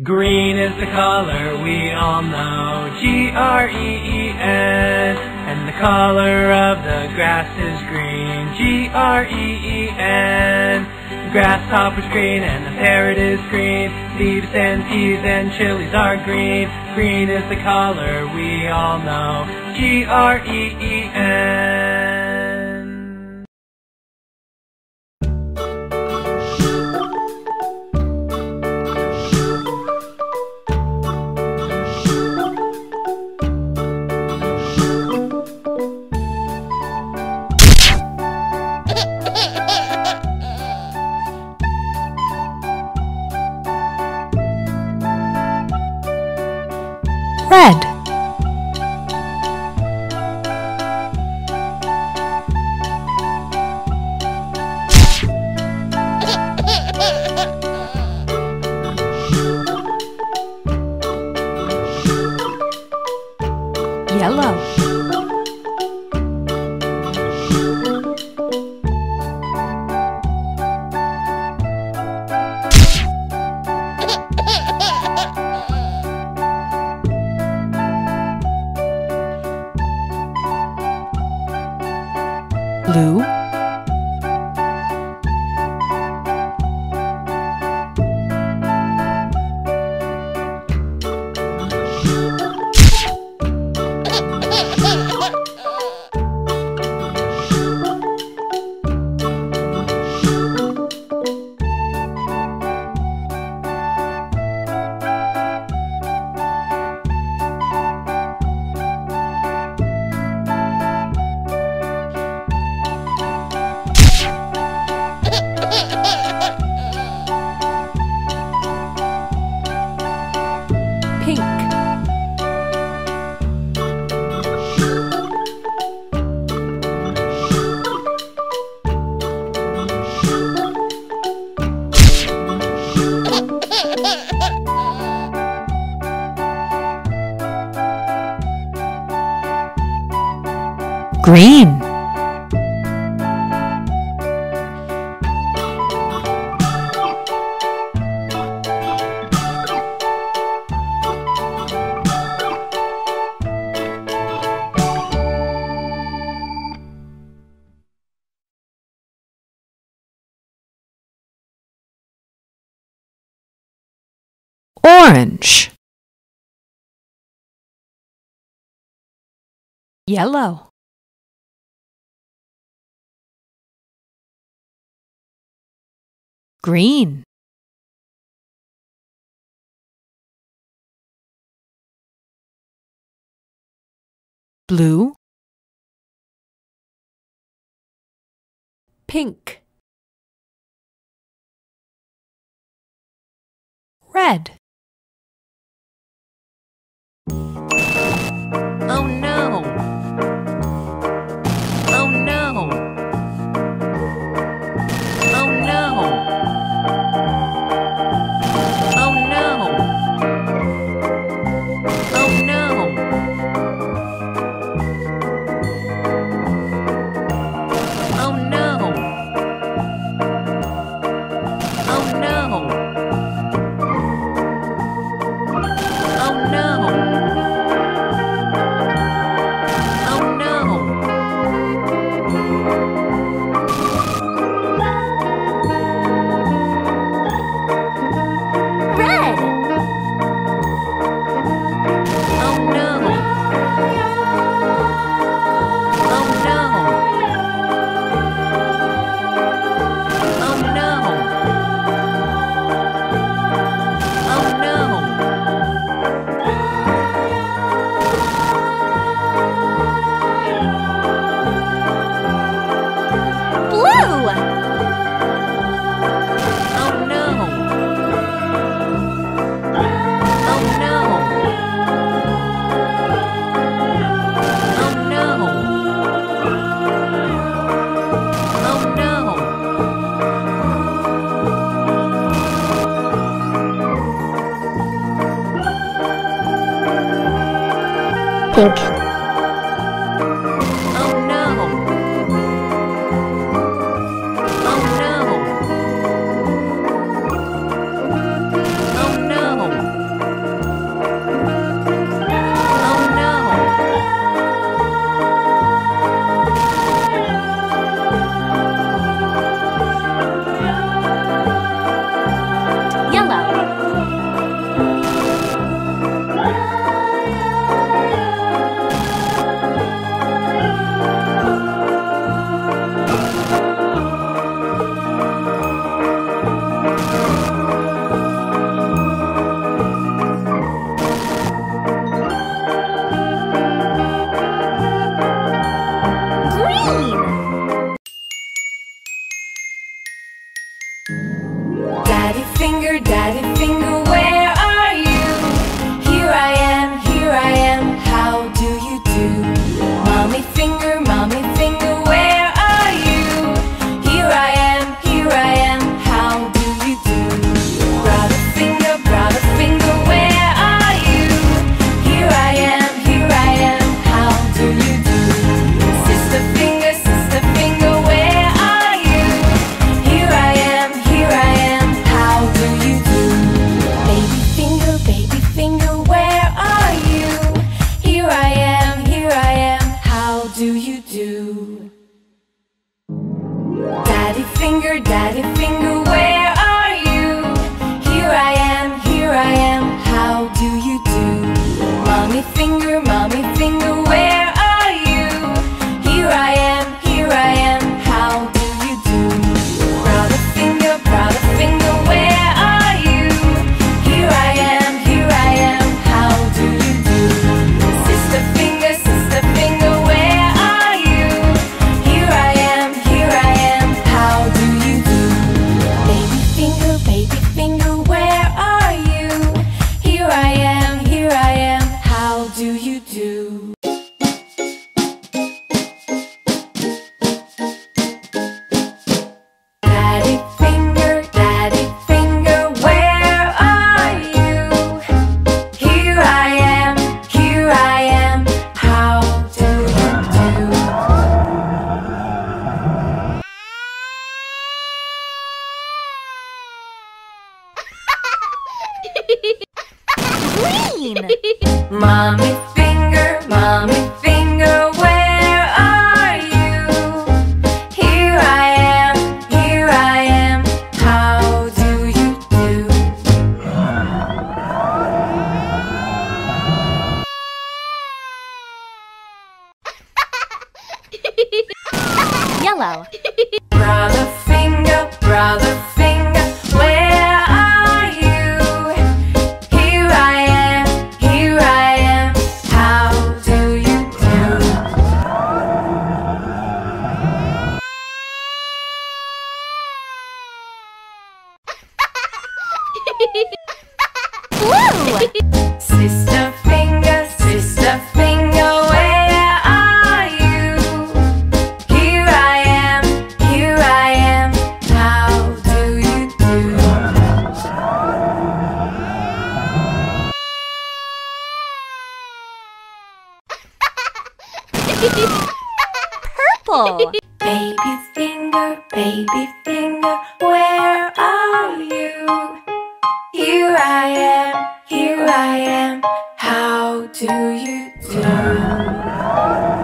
Green is the color we all know, G-R-E-E-N. And the color of the grass is green, G-R-E-E-N. The grasshopper's green and the parrot is green, leaves and peas and chilies are green. Green is the color we all know, G-R-E-E-N. Red. Yellow. Blue. Pink. Green. Orange. Yellow. Green. Blue. Pink. Red. Oh no! Oh no! Oh no! Oh no! Oh no! Oh no! Oh no! Oh no! Pink. Oh no! Oh no! Oh no! Daddy finger, where are you? Here I am, how do you do? Mommy finger, where are you? Here I am, how do you do? Brother finger, where are you? Here I am, how do you do? Sister finger, where are you? Here I am, how do you do? Baby finger, where are you? Here I am, how do you do? Daddy finger, where are you? Here I am, how do you do? Green! Mommy finger, where are you? Here I am, how do you do? Yellow! Brother finger, where are you? Here I am, how do you do? Blue! Sister finger, where are you? Here I am, how do you do? Purple! Baby finger, where are you? Here I am, how do you do?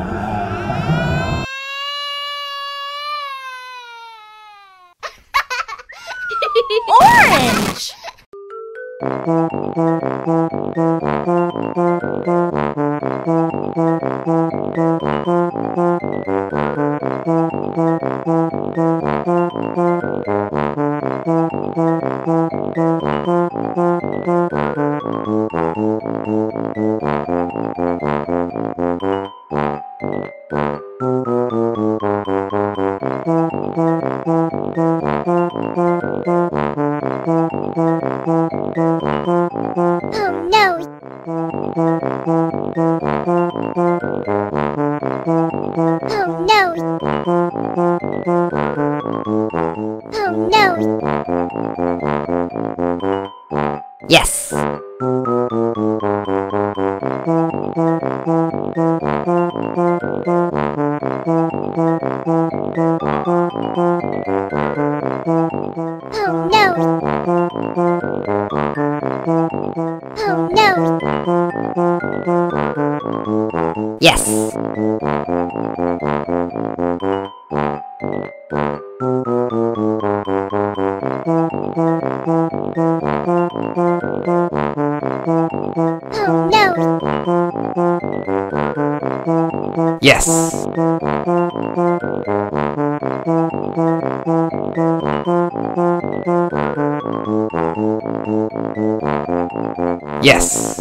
Orange! Oh no! Oh no! Oh no! Yes. Oh no! Oh no! Yes. Oh no! Yes. Yes.